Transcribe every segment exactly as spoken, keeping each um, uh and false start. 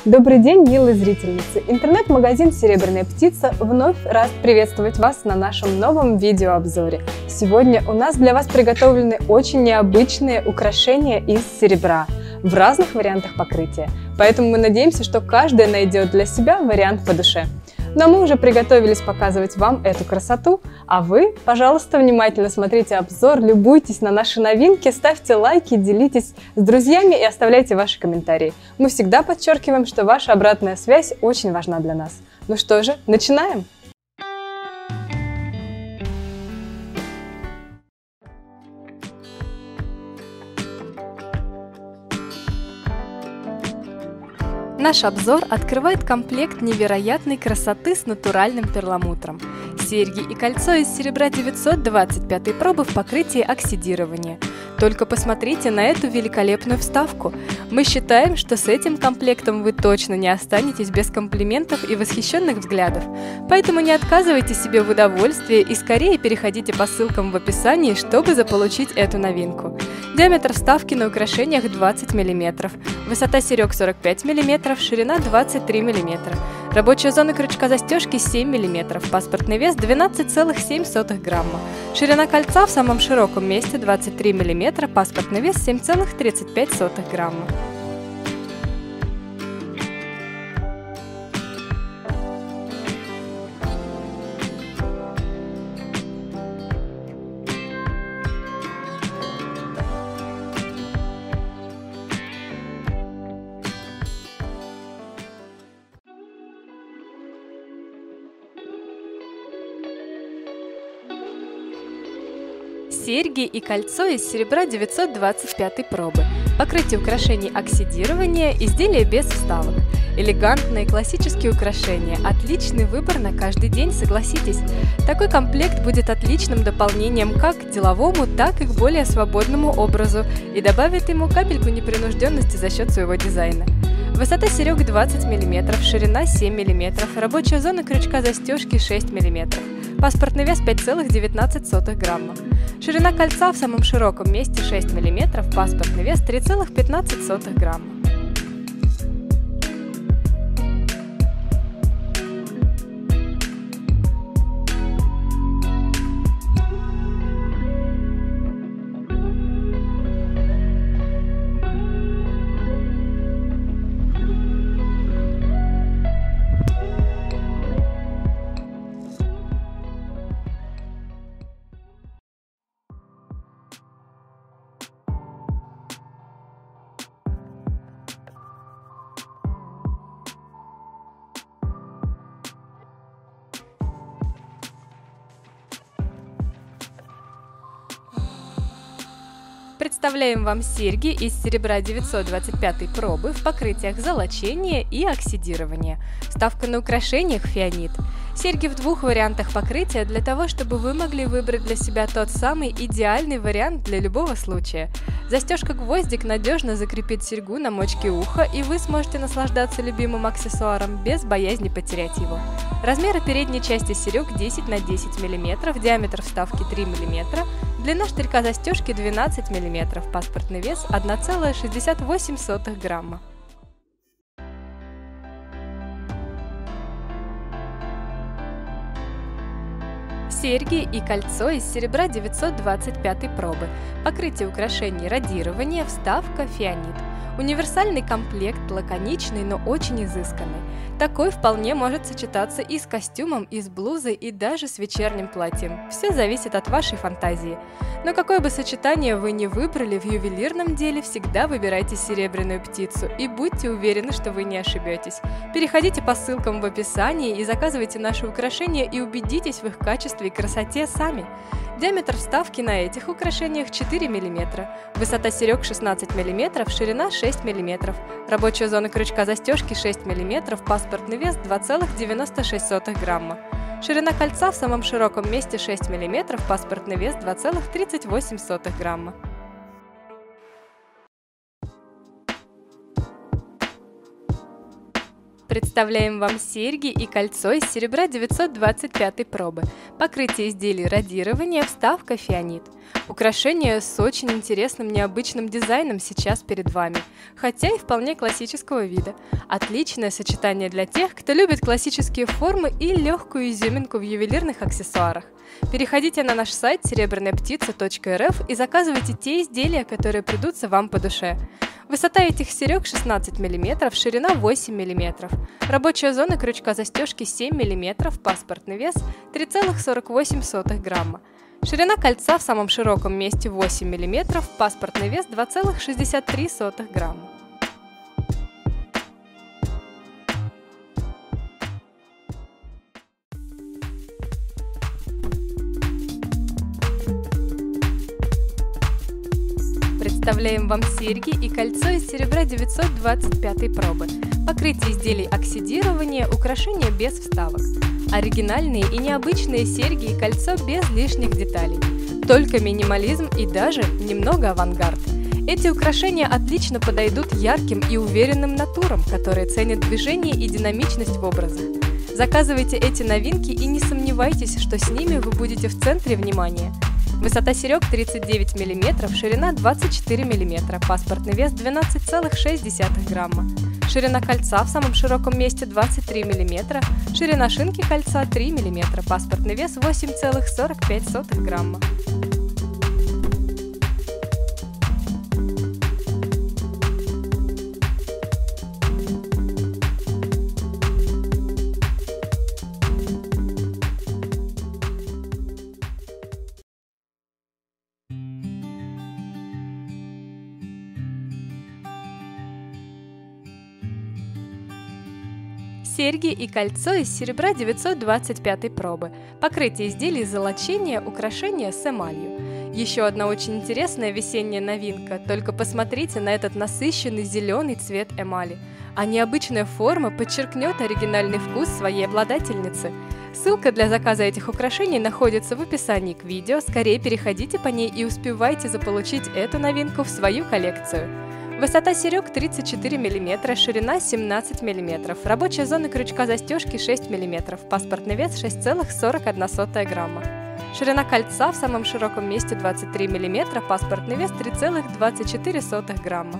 Добрый день, милые зрительницы! Интернет-магазин «Серебряная птица» вновь рад приветствовать вас на нашем новом видеообзоре. Сегодня у нас для вас приготовлены очень необычные украшения из серебра в разных вариантах покрытия. Поэтому мы надеемся, что каждый найдет для себя вариант по душе. Но мы уже приготовились показывать вам эту красоту, а вы, пожалуйста, внимательно смотрите обзор, любуйтесь на наши новинки, ставьте лайки, делитесь с друзьями и оставляйте ваши комментарии. Мы всегда подчеркиваем, что ваша обратная связь очень важна для нас. Ну что же, начинаем! Наш обзор открывает комплект невероятной красоты с натуральным перламутром. Серьги и кольцо из серебра девятьсот двадцать пятой пробы в покрытии оксидирования. Только посмотрите на эту великолепную вставку. Мы считаем, что с этим комплектом вы точно не останетесь без комплиментов и восхищенных взглядов. Поэтому не отказывайте себе в удовольствии и скорее переходите по ссылкам в описании, чтобы заполучить эту новинку. Диаметр вставки на украшениях двадцать миллиметров, высота серег сорок пять миллиметров, ширина двадцать три миллиметра. Рабочая зона крючка застежки семь миллиметров, паспортный вес двенадцать целых семь сотых грамма. Ширина кольца в самом широком месте двадцать три миллиметра, паспортный вес семь целых тридцать пять сотых грамма. Серьги и кольцо из серебра девятьсот двадцать пятой пробы. Покрытие украшений оксидирования, изделия без вставок. Элегантные классические украшения. Отличный выбор на каждый день, согласитесь. Такой комплект будет отличным дополнением как к деловому, так и к более свободному образу и добавит ему капельку непринужденности за счет своего дизайна. Высота серег двадцать миллиметров, ширина семь миллиметров, рабочая зона крючка застежки шесть миллиметров. Паспортный вес пять целых девятнадцать сотых грамма. Ширина кольца в самом широком месте шесть миллиметров, паспортный вес три целых пятнадцать сотых грамма. Представляем вам серьги из серебра девятьсот двадцать пятой пробы в покрытиях золочения и оксидирования. Вставка на украшениях фианит. Серьги в двух вариантах покрытия для того, чтобы вы могли выбрать для себя тот самый идеальный вариант для любого случая. Застежка-гвоздик надежно закрепит серьгу на мочке уха, и вы сможете наслаждаться любимым аксессуаром без боязни потерять его. Размеры передней части серег десять на десять миллиметров, диаметр вставки три миллиметра, длина штырька застежки двенадцать миллиметров, паспортный вес одна целая шестьдесят восемь сотых грамма. Серьги и кольцо из серебра девятьсот двадцать пятой пробы. Покрытие украшений радирование, вставка фианит. Универсальный комплект, лаконичный, но очень изысканный. Такой вполне может сочетаться и с костюмом, и с блузой, и даже с вечерним платьем. Все зависит от вашей фантазии. Но какое бы сочетание вы ни выбрали, в ювелирном деле всегда выбирайте серебряную птицу и будьте уверены, что вы не ошибетесь. Переходите по ссылкам в описании и заказывайте наши украшения и убедитесь в их качестве и красоте сами. Диаметр вставки на этих украшениях четыре миллиметра, высота серег шестнадцать миллиметров, ширина шесть миллиметров, рабочая зона крючка застежки шесть миллиметров, паспортный вес два целых девяносто шесть сотых грамма. Ширина кольца в самом широком месте шесть миллиметров, паспортный вес два целых тридцать восемь сотых грамма. Представляем вам серьги и кольцо из серебра девятьсот двадцать пятой пробы. Покрытие изделий радирования, вставка фианит. Украшение с очень интересным необычным дизайном сейчас перед вами, хотя и вполне классического вида. Отличное сочетание для тех, кто любит классические формы и легкую изюминку в ювелирных аксессуарах. Переходите на наш сайт серебряная птица точка эр эф и заказывайте те изделия, которые придутся вам по душе. Высота этих серег шестнадцать миллиметров, ширина восемь миллиметров. Рабочая зона крючка застежки семь миллиметров, паспортный вес три целых сорок восемь сотых грамма. Ширина кольца в самом широком месте восемь миллиметров, паспортный вес два целых шестьдесят три сотых грамма. Представляем вам серьги и кольцо из серебра девятьсот двадцать пятой пробы. Покрытие изделий оксидирования, украшения без вставок. Оригинальные и необычные серьги и кольцо без лишних деталей. Только минимализм и даже немного авангард. Эти украшения отлично подойдут ярким и уверенным натурам, которые ценят движение и динамичность в образах. Заказывайте эти новинки и не сомневайтесь, что с ними вы будете в центре внимания. Высота серег тридцать девять миллиметров, ширина двадцать четыре миллиметра, паспортный вес двенадцать целых шесть десятых грамма. Ширина кольца в самом широком месте двадцать три миллиметра, ширина шинки кольца три миллиметра, паспортный вес восемь целых сорок пять сотых грамма. Серьги и кольцо из серебра девятьсот двадцать пятой пробы. Покрытие изделий золочения, украшения с эмалью. Еще одна очень интересная весенняя новинка, только посмотрите на этот насыщенный зеленый цвет эмали. А необычная форма подчеркнет оригинальный вкус своей обладательницы. Ссылка для заказа этих украшений находится в описании к видео, скорее переходите по ней и успевайте заполучить эту новинку в свою коллекцию. Высота серег тридцать четыре миллиметра, ширина семнадцать миллиметров, рабочая зона крючка застежки шесть миллиметров, паспортный вес шесть целых сорок одна сотая грамма. Ширина кольца в самом широком месте двадцать три миллиметра, паспортный вес три целых двадцать четыре сотых грамма.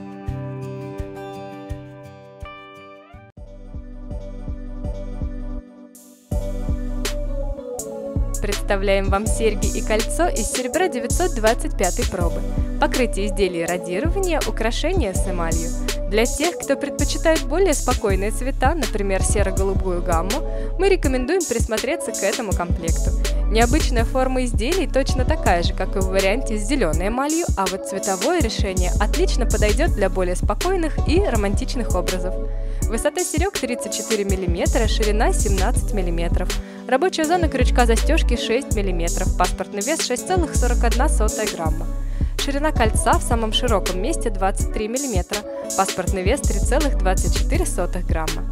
Представляем вам серьги и кольцо из серебра девятьсот двадцать пятой пробы. Покрытие изделий радирования, украшения с эмалью. Для тех, кто предпочитает более спокойные цвета, например, серо-голубую гамму, мы рекомендуем присмотреться к этому комплекту. Необычная форма изделий точно такая же, как и в варианте с зеленой эмалью, а вот цветовое решение отлично подойдет для более спокойных и романтичных образов. Высота серег тридцать четыре миллиметра, ширина семнадцать миллиметров. Рабочая зона крючка застежки шесть миллиметров, паспортный вес шесть целых сорок одна сотая грамма. Ширина кольца в самом широком месте двадцать три миллиметра, паспортный вес три целых двадцать четыре сотых грамма.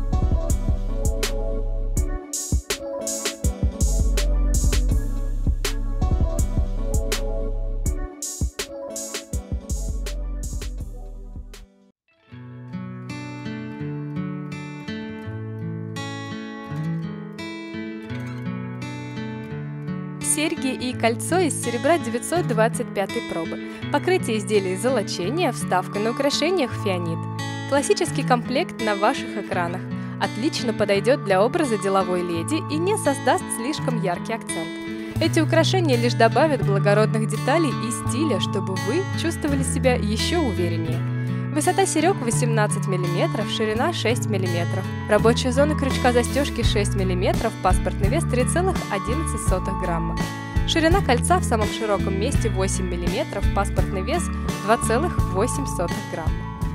Серьги и кольцо из серебра девятьсот двадцать пятой пробы. Покрытие изделий золочения, вставка на украшениях фианит. Классический комплект на ваших экранах. Отлично подойдет для образа деловой леди и не создаст слишком яркий акцент. Эти украшения лишь добавят благородных деталей и стиля, чтобы вы чувствовали себя еще увереннее. Высота серег восемнадцать миллиметров, ширина шесть миллиметров. Рабочая зона крючка застежки шесть миллиметров, паспортный вес три целых одиннадцать сотых грамма. Ширина кольца в самом широком месте восемь миллиметров, паспортный вес два целых восемь сотых грамма.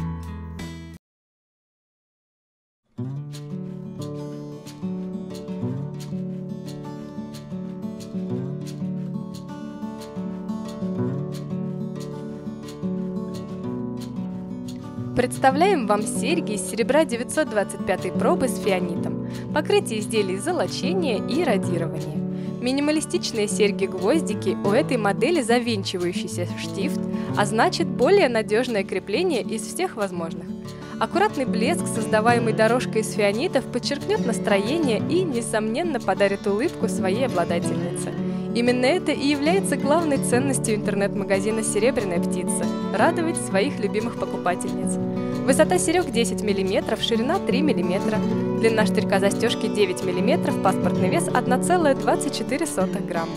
Представляем вам серьги из серебра девятьсот двадцать пятой пробы с фианитом. Покрытие изделий золочения и радирование. Минималистичные серьги-гвоздики, у этой модели завинчивающийся штифт, а значит более надежное крепление из всех возможных. Аккуратный блеск, создаваемый дорожкой из фианитов, подчеркнет настроение и, несомненно, подарит улыбку своей обладательнице. Именно это и является главной ценностью интернет-магазина «Серебряная птица» – радовать своих любимых покупательниц. Высота серег десять миллиметров, ширина три миллиметра, длина штырька застежки девять миллиметров, паспортный вес одна целая двадцать четыре сотых грамма.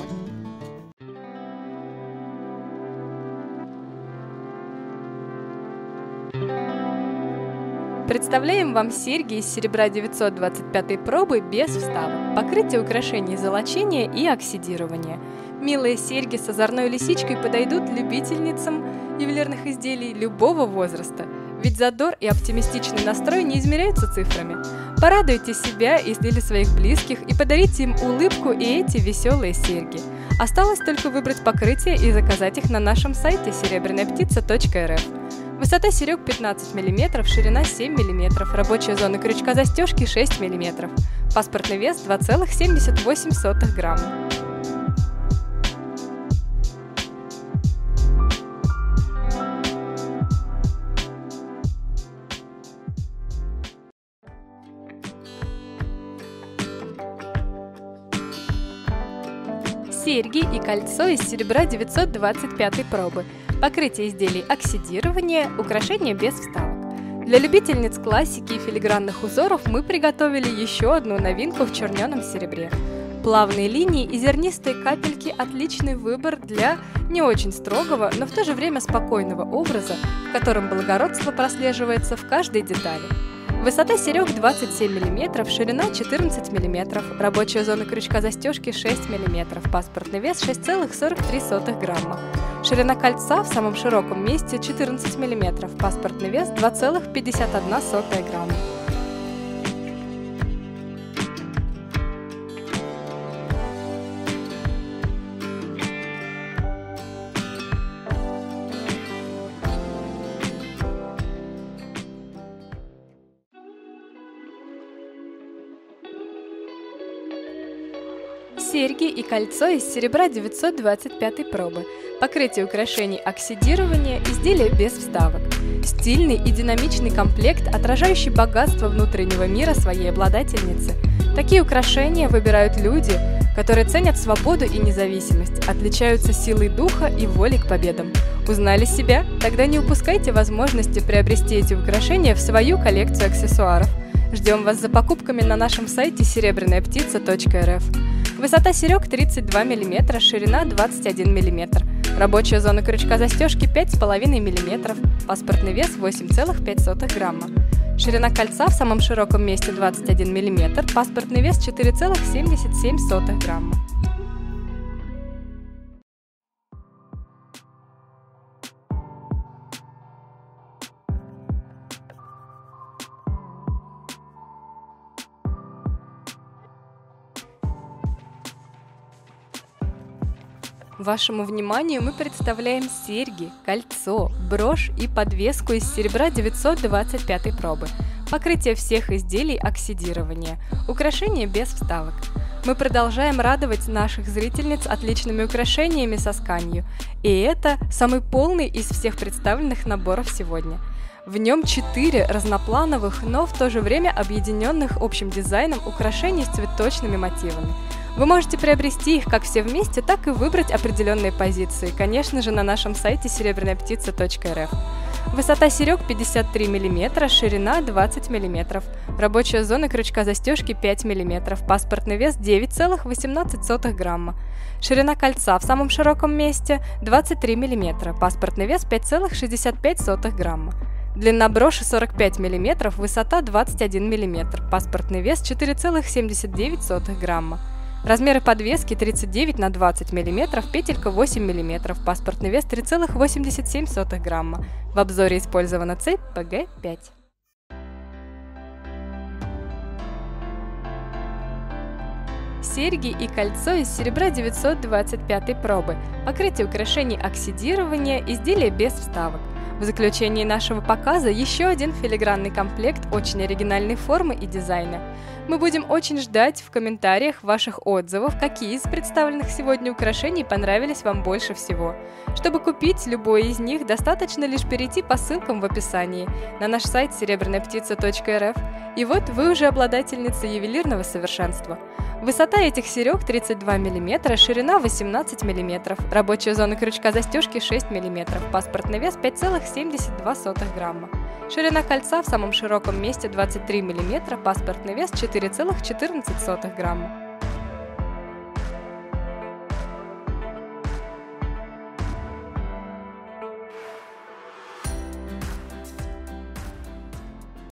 Представляем вам серьги из серебра девятьсот двадцать пятой пробы без вставок, покрытие украшений золочения и оксидирования. Милые серьги с озорной лисичкой подойдут любительницам ювелирных изделий любого возраста, ведь задор и оптимистичный настрой не измеряются цифрами. Порадуйте себя или своих близких и подарите им улыбку и эти веселые серьги. Осталось только выбрать покрытие и заказать их на нашем сайте серебряная птица точка эр эф. Высота серег пятнадцать миллиметров, ширина семь миллиметров, рабочая зона крючка застежки шесть миллиметров, паспортный вес два целых семьдесят восемь сотых грамма. Серьги и кольцо из серебра девятьсот двадцать пятой пробы. Покрытие изделий оксидирование, украшения без вставок. Для любительниц классики и филигранных узоров мы приготовили еще одну новинку в черненом серебре. Плавные линии и зернистые капельки – отличный выбор для не очень строгого, но в то же время спокойного образа, в котором благородство прослеживается в каждой детали. Высота серег двадцать семь миллиметров, ширина четырнадцать миллиметров, рабочая зона крючка застежки шесть миллиметров, паспортный вес шесть целых сорок три сотых грамма. Ширина кольца в самом широком месте четырнадцать миллиметров, паспортный вес два целых пятьдесят одна сотая грамма. Серьги и кольцо из серебра девятьсот двадцать пятой пробы. Покрытие украшений оксидирование, изделия без вставок. Стильный и динамичный комплект, отражающий богатство внутреннего мира своей обладательницы. Такие украшения выбирают люди, которые ценят свободу и независимость, отличаются силой духа и волей к победам. Узнали себя? Тогда не упускайте возможности приобрести эти украшения в свою коллекцию аксессуаров. Ждем вас за покупками на нашем сайте серебряная птица точка эр эф. Высота серег тридцать два миллиметра, ширина двадцать один миллиметр. Рабочая зона крючка застежки пять целых пять миллиметров, паспортный вес восемь целых пять сотых грамма. Ширина кольца в самом широком месте двадцать один миллиметр, паспортный вес четыре целых семьдесят семь сотых грамма. Вашему вниманию мы представляем серьги, кольцо, брошь и подвеску из серебра девятьсот двадцать пятой пробы. Покрытие всех изделий оксидирования. Украшения без вставок. Мы продолжаем радовать наших зрительниц отличными украшениями со сканью. И это самый полный из всех представленных наборов сегодня. В нем четыре разноплановых, но в то же время объединенных общим дизайном украшений с цветочными мотивами. Вы можете приобрести их как все вместе, так и выбрать определенные позиции, конечно же, на нашем сайте серебряная птица точка эр эф. Высота серег пятьдесят три миллиметра, ширина двадцать миллиметров, рабочая зона крючка застежки пять миллиметров, паспортный вес девять целых восемнадцать сотых грамма. Ширина кольца в самом широком месте двадцать три миллиметра, паспортный вес пять целых шестьдесят пять сотых грамма. Длина броши сорок пять миллиметров, высота двадцать один миллиметр, паспортный вес четыре целых семьдесят девять сотых грамма. Размеры подвески тридцать девять на двадцать миллиметров, петелька восемь миллиметров, паспортный вес три целых восемьдесят семь сотых грамма. В обзоре использована цепь пэ гэ пять. серьги и кольцо из серебра девятьсот двадцать пятой пробы, покрытие украшений оксидирования, изделия без вставок. В заключении нашего показа еще один филигранный комплект очень оригинальной формы и дизайна. Мы будем очень ждать в комментариях ваших отзывов, какие из представленных сегодня украшений понравились вам больше всего. Чтобы купить любой из них, достаточно лишь перейти по ссылкам в описании на наш сайт серебряная птица точка эр эф. И вот вы уже обладательница ювелирного совершенства. Высота этих серег тридцать два миллиметра, ширина восемнадцать миллиметров, рабочая зона крючка застежки шесть миллиметров, паспортный вес пять целых семьдесят две сотых грамма. Ширина кольца в самом широком месте двадцать три миллиметра, паспортный вес четыре целых четырнадцать сотых грамма.